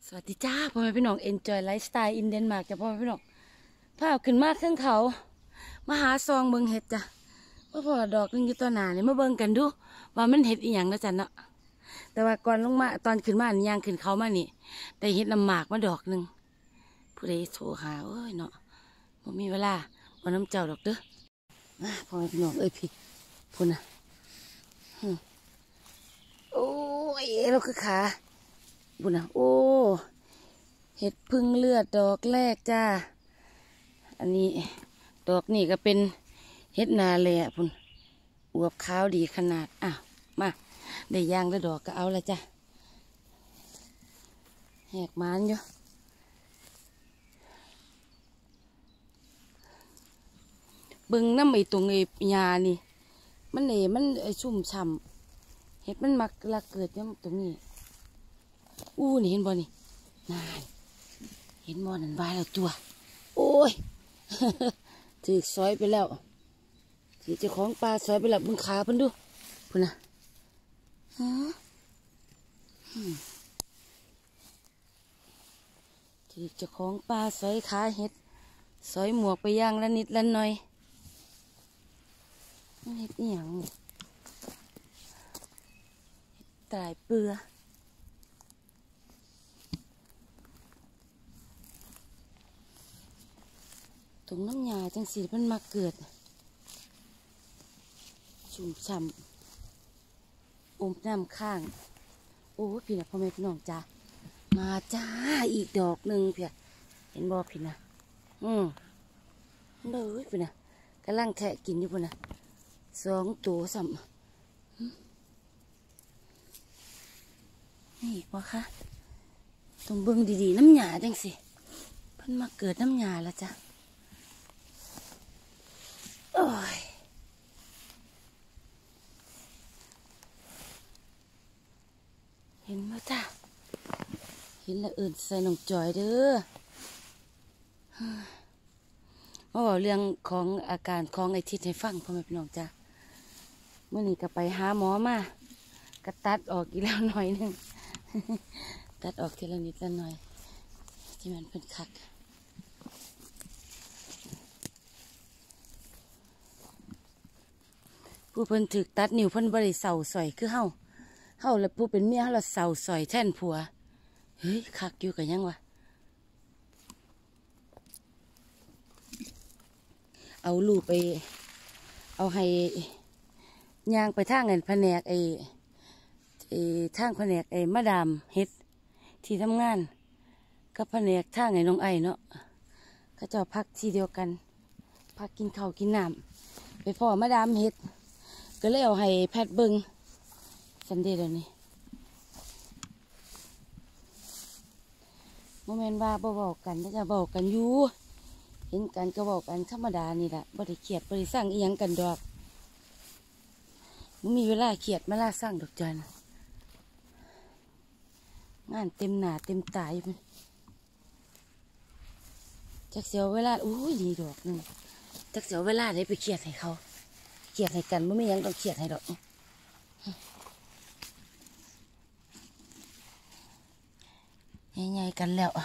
สวัสดีจ้าพ่อแม่พี่น้อง Enjoy Lifestyle in Denmark จ้ะพ่อแม่พี่น้องพาขึ้นมาขึ้นเขามาหาซองเบิงเห็ดจ้ะว่าพอดอกนึงอยู่ตัวหนาเนี่ยมาเบิงกันดูว่ามันเห็ดอีหยังนะจ๊ะเนาะแต่ว่าก่อนลงมาตอนขึ้นมาย่างขึ้นเขามานี่ได้เห็ดน้ำหมากมาดอกหนึ่งผู้ใดโทรหาเอ้ยเนาะบ่มีเวลาบ่น้ำเจ้าดอกเด้อพ่อแม่พี่น้องเอ้ยพี่พุ่นนะโอ้ยเราคือขาบุญนะโอ้เห็ดพึ่งเลือดดอกแรกจ้าอันนี้ดอกนี่ก็เป็นเห็ดนาเลยอ่ะพุ่นอวบขาวดีขนาดอ้าวมาได้ย่างได้ดอกก็เอาละจ้ะแหกมันอยู่เบิ่งน้ำไอตรงไอยานี่มันชุ่มฉ่ำเห็ดมันมักละเกิดเนี่ยตรงนี้อู้นี่เห็นบ่นี่นายเห็นบ่นั่นบายแล้วตัวโอ้ยถือซอยไปแล้วถือเจ้าของปลาซอยไปแล้วมึงขาเพิ่นดูพุ่นนะถือเจ้าของปลาซอยขาเห็ดซอยหมวกไปย่างละนิดละหน่อยเห็ดอีหยังตายเปื่อตรงน้ำยาจังสีมันมาเกิดชุ่มฉ่ำอมน้ำข้างโอ้พี่นะพ่อแม่พี่น้องจ้ามาจ้าอีกดอกหนึ่งเพียเห็นบ่พี่นะเลยพี่นะกำลังแทะกินอยู่พี่นะ2 ตัวซ้ำนี่บ่คะต้องเบิ่งดีๆน้ำยาจังสิเพิ่นมาเกิดน้ำยาแล้วจ้ะโอ้ยเห็นไหมจ้าเห็นแล้วใส่น้องจอยเด้อมาบอกเรื่องของอาการของไอทิศให้ฟังพ่อแม่พี่น้องจ้าเมื่อนี้ก็ไปหาหมอมากระตัดออกอีกแล้วหน่อยนึงตัดออกทีละนิดละหน่อยที่มันเป็นคักผู้เพิ่นถึกตัดนิ้วเพิ่นบริเสาสอยคือเฮาแล้วผู้เป็นเมียเราเสาสอยแท่นผัวเฮ้ยคักอยู่กันยังวะเอาลูกไปเอาให้ย่างไปทางเงินแผนกทางแผนกมาดามเฮ็ดที่ทำงานกับแผนกทางน้องไอเนาะก็จะพักที่เดียวกันพักกินข้าวกินน้ำไปพ่อมาดามเฮ็ดก็เลยเอาให้แพทย์เบิงสันเดย์เดี๋ยวนี้โมเมนต์ว่าบ่เบากันถ้าจะเบากันอยู่เห็นกันก็เบากันธรรมดานี่แหละบ่ได้เครียดบ่ได้สร้างอีหยังกันดอกมันมีเวลาเครียดมาล่าสร้างดอกจันงานเต็มหน้าเต็มตาอยู่มันจักเสียวเวลาอุ้ยดีดอกนึงจักเสียวเวลาได้ไปเครียดให้เขาเครียดให้กันไม่ยังต้องเครียดให้ดอกใหญ่ๆกันแล้ว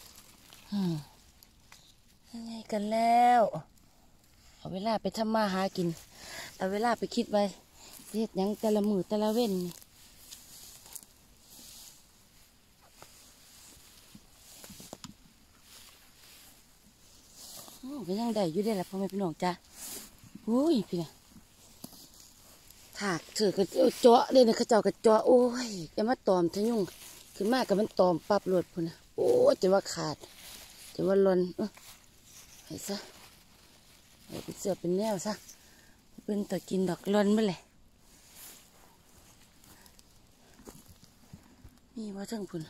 ใหญ่ๆกันแล้วเอาเวลาไปทำมาหากินเอาเวลาไปคิดไว้เฮ็ดยังแต่ละมือแต่ละเว้นก็ยังได้อยู่ได้แหละพ่อแม่พี่น้องจ้าอุ้ยพี่นะถากเถือกระเจาะเลยนะข้าเจ้ากระเจาะโอ้ยจะมาตอมทะยุ่งขึ้นมากกับมันตอมปับหลดพุ่นนะโอ้จะว่าขาดจะว่าลนให้ซะให้เป็นเสือเป็นแนวซะเป็นตะกินดอกลนไปเลยนี่ว่าทั้งพุ่น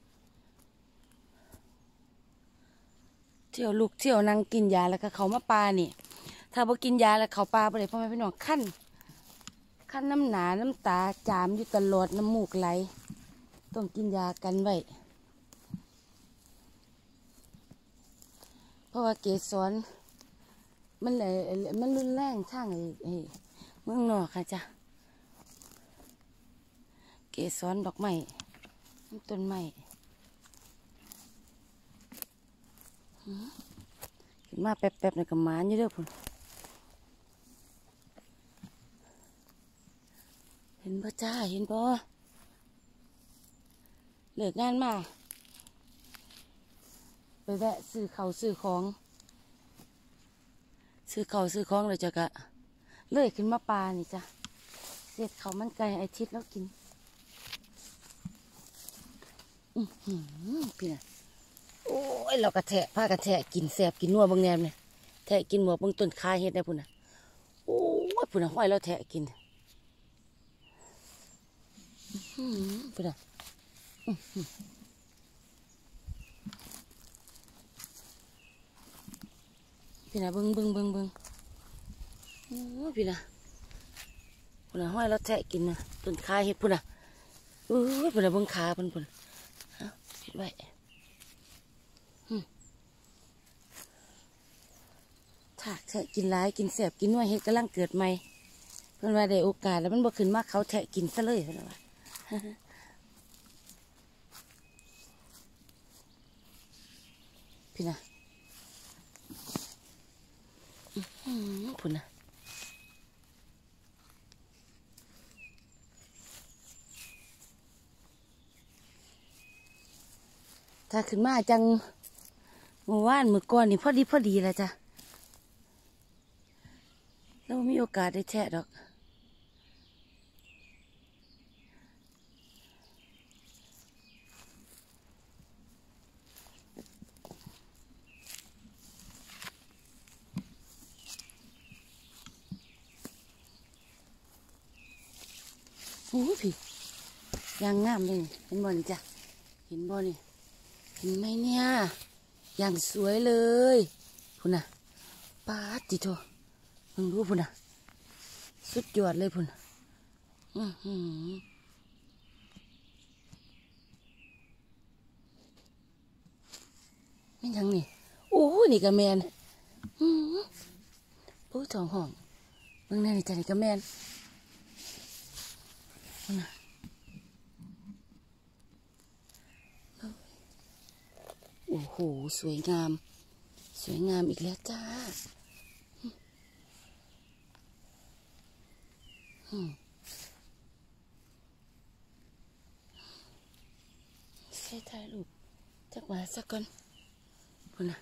เที่ยวลูกเที่ยวนั่งกินยาแล้วก็เขามาปลานี่ถ้าบ่กินยาแล้วเขาปลาไปเลยพ่อแม่พี่น้องขั้นน้ำหนาน้ำตาจามอยู่ตลอดน้ำมูกไหลต้องกินยากันไว้เพราะว่าเกสรมันรุนแรงทางเมืองนอกค่ะจ้ะเกสรดอกไม้ต้นไม้ขึ้นมาแป๊บๆในกระมานอยู่เด้อพุ่นเห็นบ่จ้าเห็นบ่เลิกงานมาไปแวะซื้อข้าวซื้อของเลยจ้ะกะเลยขึ้นมาปลานี่จ้ะเสียดเขามันไก่ไอทิศแล้วกินพี่น่ะโอ้ยเรากระแทะผ้ากระแทะกินแสบกินนัวบางแนมเนี่ยแทะกินหมวกบางต้นคาเฮ็ดได้พุ่นน่ะโอ้ยพุ่นน่ะห้อยเราแทะกินพุ่นน่ะพี่น่ะเบิ่งโอ้พี่น่ะพุ่นน่ะห้อยเราแทะกินน่ะต้นคาเฮ็ดพุ่นน่ะโอ้ยพุ่นน่ะเบิ่งขาพุ่นปิดไว้ถากแทะกินร้ายกินแสบกินนัวเฮ็ดกำลังเกิดใหม่เพิ่นว่าได้โอกาสแล้วมันบ่ขึ้นมาเขาแทะกินซะเลยเพิ่นว่าพี่น่ะพุ่นน่ะถ้าขึ้นมาจังเมื่อวานเมื่อก่อนนี่พอดีแล้วจ้ะเรามีโอกาสได้แทะดอกโอ้พี่ยางงามเลยเห็นบ่นี่จ้ะเห็นบ่นี่เห็นไหมเนี่ยอย่างสวยเลยพุ่นน่ะปาดจิโตมึงรู้พุ่นน่ะสุดยอดเลยพุ่นไม่ยังนี่โอ้นี่กระแมนโอ้ทองห้องมึงแน่นี่จ้ะนี่กระแมนพุ่นน่ะโอ้โหสวยงามอีกแล้วจ้าใช่ถ่ายรูปจักมาสักก่อนพุ่นน่ะ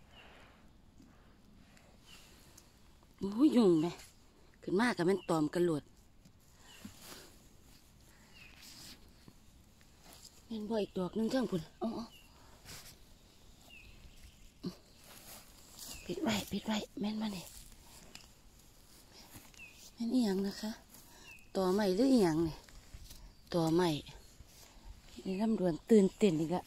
โอ้ยยุ่งไหมขึ้นมากกับมันตอมกันหลดแม่นบ่อีกดอกนึงเท่งพุ่นอ๋อปิดไว้แม่นมาเนี่ยแม่นอีหยังนะคะต่อใหม่หรืออีหยังเนี่ยต่อใหม่ในลำดวนตื่นเต้นอีกอะ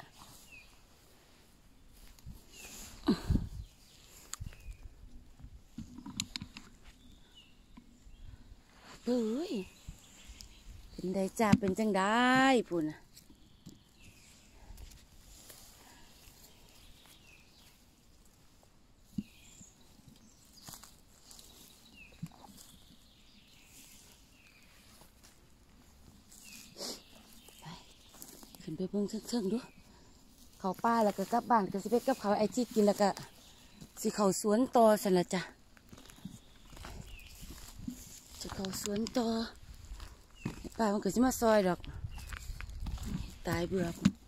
เฮ้ยเป็นได้จ้าเป็นจังได้พุ่นขึ้นไปเบิ่งเชิงๆดูเขาป้าแล้วก็กลับบ้านก็สิไปกับเขาไอจีกินแล้วก็สิเขาสวนต่อสันละจ้ะจะเขาสวนต่อป้ามันก็สิมาซอยดอกตายเบื่อ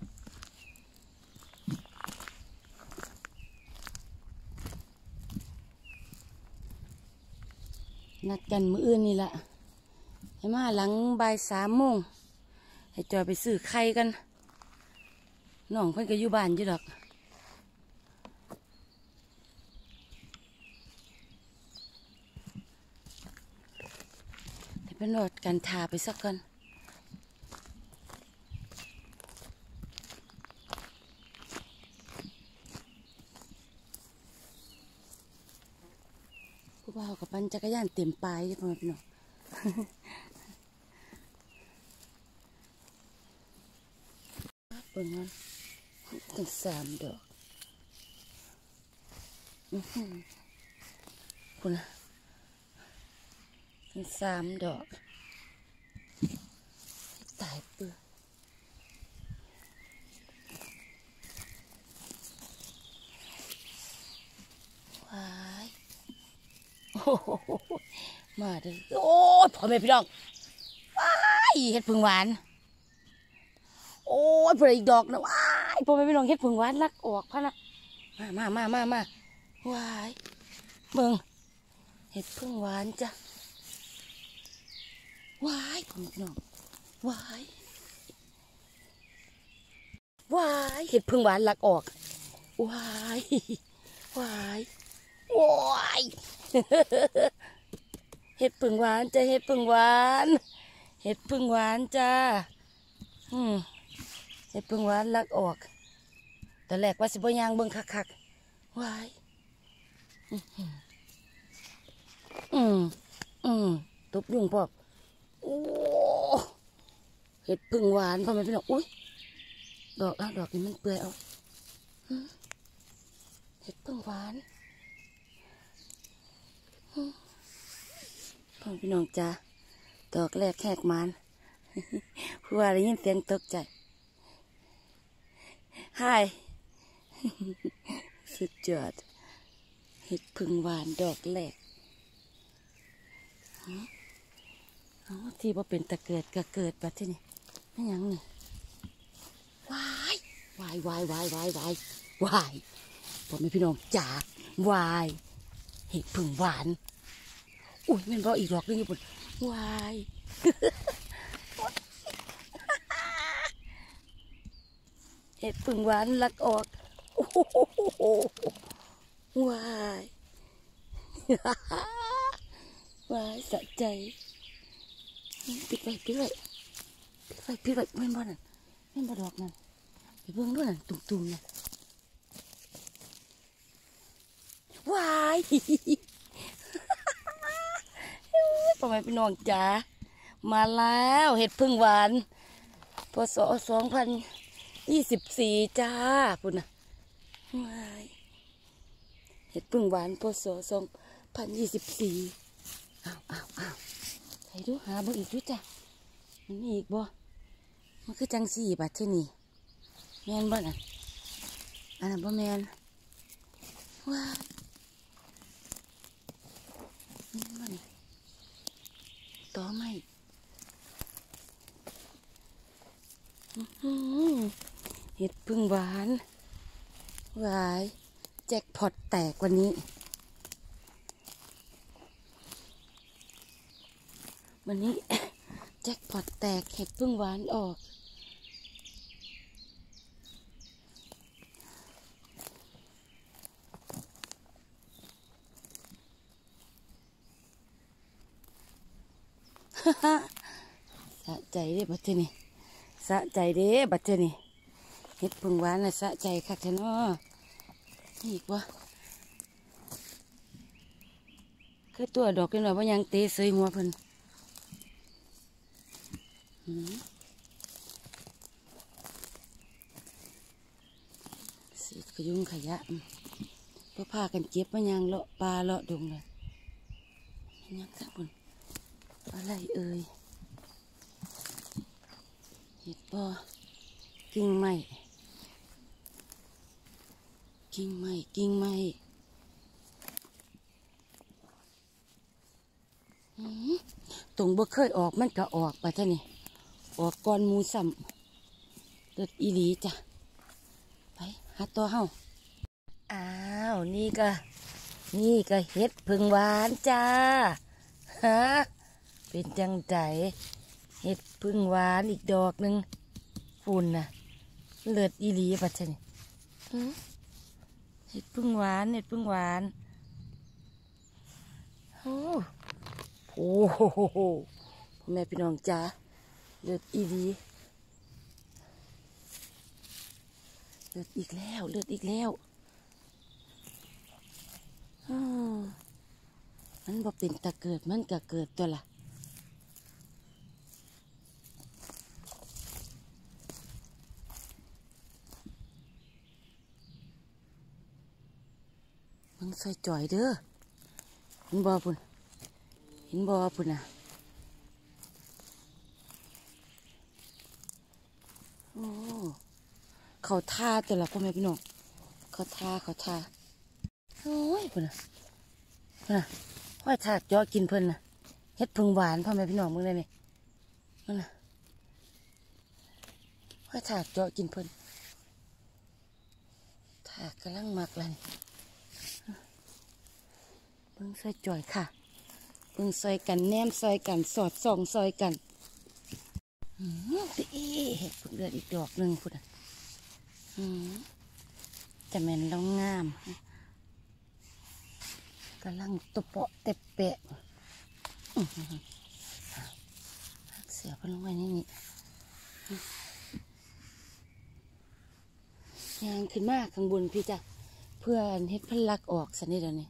นัดกันมื้ออื่นนี่แหละให้มาหลังบ่าย3 โมงให้จอยไปซื้อไข่กันน้องเพิ่นก็อยู่บ้านอยู่ดอกแต่เป็นรถกันทาไปสักก่อนผู้บ่าวกับปั่นจักรยานเต็มปลายพ่อแม่พี่น้องเบิ่งมันตั้ง3 ดอกคุณนะตั้ง3 ดอกตายเปลือกมาเด้อโอ้ยพ่อแม่พี่น้องว้ายเห็ดผึ่งหวานโอ้ยเปลือกอีกดอกนะว้ายพ่อแม่พี่น้องเห็ดผึ่งหวานลักออกพะนะมาว้ายเบิ่งเห็ดผึ่งหวานจ้ะว้ายพ่อแม่พี่น้องว้ายเห็ดผึ่งหวานลักออกว้ายโอ้ยเห็ดผึ่งหวานจ้ะเห็ดผึ่งหวานเห็ดผึ่งหวานจ้าเห็ดผึ่งหวานลักออกแต่แรกว่าสิบ่ยางเบิ่งคักว้ายตบยุงพอกโอ้เห็ดผึ่งหวานพ่อแม่พี่น้องอุ้ยดอกนี้มันเปื่อยเอาเห็ดผึ่งหวานพ่อพี่น้องจ้าดอกแรกแหกมันผู้ว่าได้ยินเสียงตกใจไฮสุดยอดเห็ดผึ่งหวานดอกแรกที่ว่าเป็นตะเกิดก็เกิดปะที่นี่ไม่ยังนี่วายผมไม่พี่น้องจ๋าวายเห็ดผึ่งหวานอุ้ยแม่นบ่อีกดอกนึงอยู่บนวายเห็ดผึ่งหวานลักออกโอ้โหวายสะใจปิดไว้แม่นบ่นั่นแม่นบ่ดอกนั่นไปเบิ่งด้วยนั่นตุ่มๆนั่นวายพ่อแม่พี่น้องจ๋ามาแล้วเห็ดผึ่งหวานพศ2024จ้าพุ่นน่ะเห็ดผึ่งหวานพศ2024อ้าวใส่ดูหาบ่อีกดูจ้ะมันมีอีกบ่มันคือจังสี่บาทที่นี่แมนบ่น่ะอันนั้นบ่แมนว้าแมนบ่นี่ต่อไม่เห็ดผึ่งหวานหวายแจ็คพอตแตกวันนี้แจ็คพอตแตกเห็ดผึ่งหวานออกสะใจเด้บัดนี้สะใจเด้บัดนี้เห็ดผึ่งหวานน่ะสะใจคักแท้เนาะนี่อีกวะคือตัวดอกกันหน่อยว่ายังเตะเสยหัวเพิ่นสีขยุ่งขยะก็พากันเก็บมายังเลาะปลาเลาะดงเลยยังข้างบนอะไรเอ่ยเห็ดปอกิ่งไม้ตรงบ่เคยออกมันก็ออกไปท่านี่ออกก้อนมูสัมเด็ดอีหลีจ้ะไปหาตัวเฮาอ้าวนี่ก็เห็ดผึ่งหวานจ้าฮะเป็นจังใจเห็ดผึ่งหวานอีกดอกหนึ่งฝุ่นน่ะเลือดอีหลีปัจจัยเห็ดผึ่งหวานโอ้โหพ่อแม่พี่น้องจ้าเลือดอีหลีเลือดอีกแล้วมันบ่เป็นตะเกิดมันก็เกิดตัวละมันใส่จ่อยเด้อเห็นบ่พุ่นน่ะโอ้เขาท่าแต่ละพ่อแม่พี่น้องเขาท่าโอ้ยพุ่นน่ะว่าถากเจาะกินเพิ่นนะเฮ็ดพึ่งหวานพ่อแม่พี่น้องมึงเลยนี่นั่นนะว่าถากเจาะกินเพิ่นถากกำลังมักเลยเบิ่งซอยจ่อยค่ะเบิ่งซอยกันแนมซอยกันสอดส่องซอยกันตีเห็ดพึ่งเดือดอีกดอกหนึ่งพุ่นจะแม่นแล้วงามกำลังตบเปาะเตะแปะเสียบลงไว้นี่ยางขึ้นมากข้างบนพี่จ้ะเพื่อเฮ็ดพันลักออกสันนิดเดียวนี่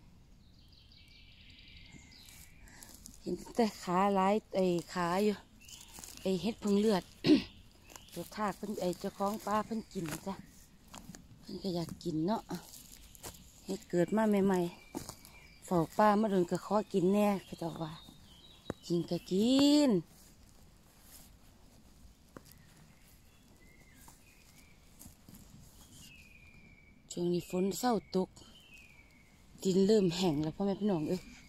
เห็นแต่ขาลายขาอยู่เฮ็ดพึ่งเลือด ตัวทากเพิ่นเจ้าของปลาเพิ่นกินจ้ะเพิ่นก็อยากกินเนาะเฮ็ดเกิดมาใหม่ๆฝอกปลามาโดนกระเคาะกินแน่เขาจะว่ากินก็กินช่วงนี้ฝนเศร้าตกดินเริ่มแห้งแล้วพ่อแม่พี่น้อง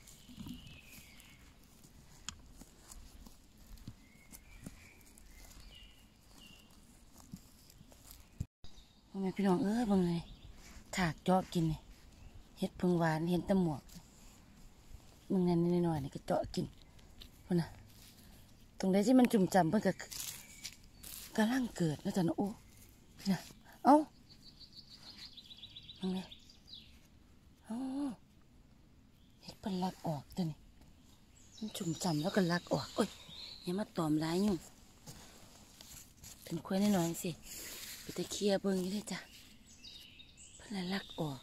พ่อแม่พี่น้องบางไงถากเจาะกินนี่เฮ็ดพึ่งหวานเห็นตะหมวกมึงนั่นนิดหน่อยนี่ก็เจาะกินพุ่นนะตรงไหนที่มันจุ่มจำเพิ่นก็กำลังเกิดนะจ๊ะนะโอ้พี่นะเอ้ามึงเนี่ยเฮ็ดเพิ่นลักออกตัวนี้มันจุ่มจำแล้วก็ลักออกโอ้ยอย่ามาตอมร้ายยุ่งถึงคุยนิดหน่อยสิไปตะเคียเบิ่งนี่เลยจ้ะเพิ่นลักออก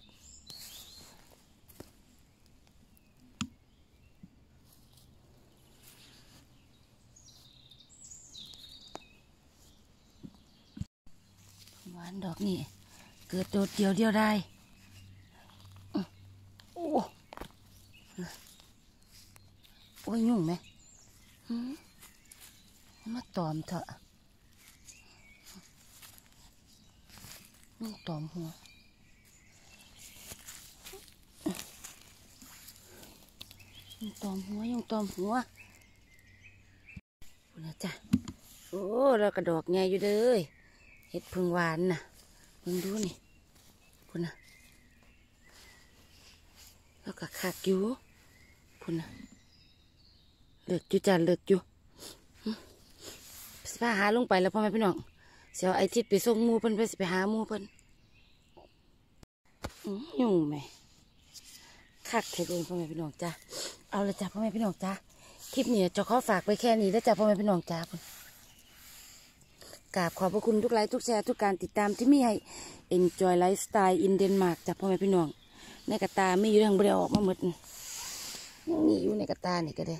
หวานดอกนี่เกิดโดดเดียวได้โอ้ยยุ่งไหมมาตอมเถอะยุ่งตอมหัวยุ่งตอมหัวคุณนะจ๊ะโอ้เรากระดอกไงอยู่เลยเห็ดพึ่งหวานน่ะมึงดูนี่คุณนะแล้วก็ขาดอยู่คุณนะเลือกอยู่จ้ะเลือกอยู่สิพาหาลงไปแล้วพ่อแม่พี่น้องเสียวไอทิศไปส่งมูเพิ่นไปสิไปหามูเพิ่นยุ่งไหมคักเทเองพ่อแม่พี่น้องจ้ะเอาเลยจ้ะพ่อแม่พี่น้องจ้ะคลิปนี้จะขอฝากไปแค่นี้แล้วจ้ะพ่อแม่พี่น้องจ้ะกราบขอบพระคุณทุกไลค์ทุกแชร์ทุกการติดตามที่มีให้ Enjoy Lifestyle in Denmark จ้ะพ่อแม่พี่น้องในกระตาไม่อยู่ทางบริออกมาหมดนี่อยู่ในกระตานี่ก็ได้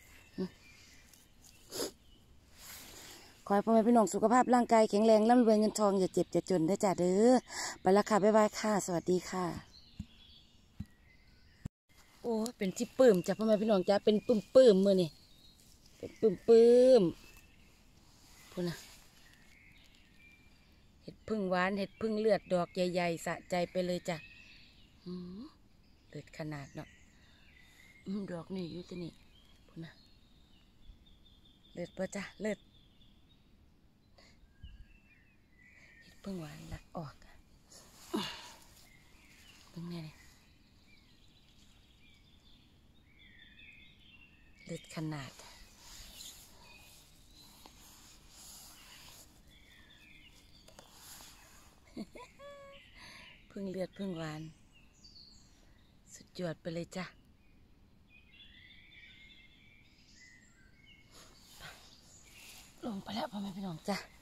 ขอให้พ่อแม่พี่น้องสุขภาพร่างกายแข็งแรงร่ำรวยเงินทองอย่าเจ็บอย่าจนได้จ้ะเด้อไปละค่ะบ๊ายบายค่ะสวัสดีค่ะโอ้เป็นที่ปื้มจ้ะพ่อแม่พี่น้องจ้ะเป็นปื้มมือนี่เป็นปื้มพูดนะเห็ดพึ่งหวานเห็ดพึ่งเลือดดอกใหญ่ๆสะใจไปเลยจ้ะเลือดขนาดเนาะดอกนี่อยู่ที่นี่พูดนะเลือดปะจ้ะเลือดเพิ่งหวานลักออกเพิ่งเนี่ยเลือดขนาดเพิ่งเลือดเพิ่งหวานสุดยอดไปเลยจ้ะลงไปแล้วพ่อแม่พี่น้องจ้ะ